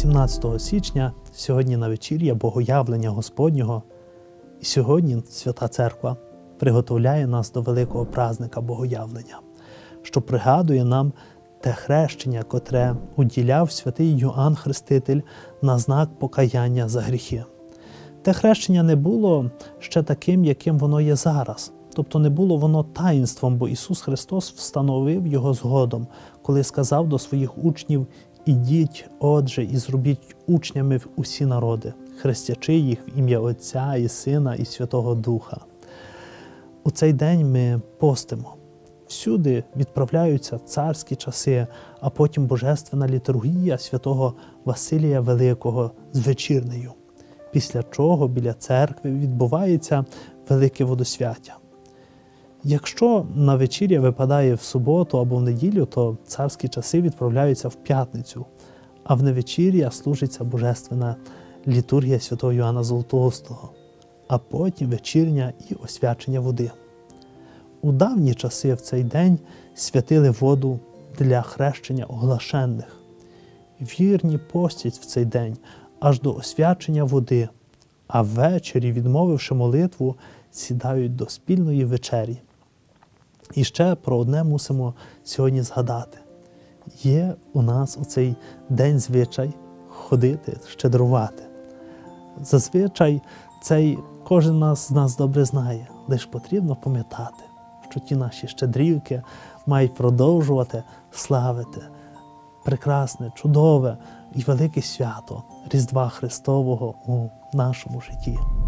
17 січня, сьогодні на вечір'я Богоявлення Господнього, і сьогодні Свята Церква приготовляє нас до великого празника Богоявлення, що пригадує нам те хрещення, котре уділяв святий Йоанн Хреститель на знак покаяння за гріхи. Те хрещення не було ще таким, яким воно є зараз. Тобто не було воно таїнством, бо Ісус Христос встановив його згодом, коли сказав до своїх учнів: «Ідіть, отже, і зробіть учнями усі народи, хрестячи їх в ім'я Отця і Сина і Святого Духа». У цей день ми постимо. Всюди відправляються царські часи, а потім божественна літургія святого Василія Великого з вечірнею, після чого біля церкви відбувається велике водосвяття. Якщо на вечір'я випадає в суботу або в неділю, то царські часи відправляються в п'ятницю, а в невечір'я служиться божественна літургія святого Йоанна Золотоустого, а потім вечірня і освячення води. У давні часи в цей день святили воду для хрещення оглашених. Вірні постять в цей день аж до освячення води, а ввечері, відмовивши молитву, сідають до спільної вечері. І ще про одне мусимо сьогодні згадати. Є у нас у цей день звичай ходити, щедрувати. Зазвичай цей кожен з нас добре знає, лише потрібно пам'ятати, що ті наші щедрівки мають продовжувати славити прекрасне, чудове і велике свято Різдва Христового у нашому житті.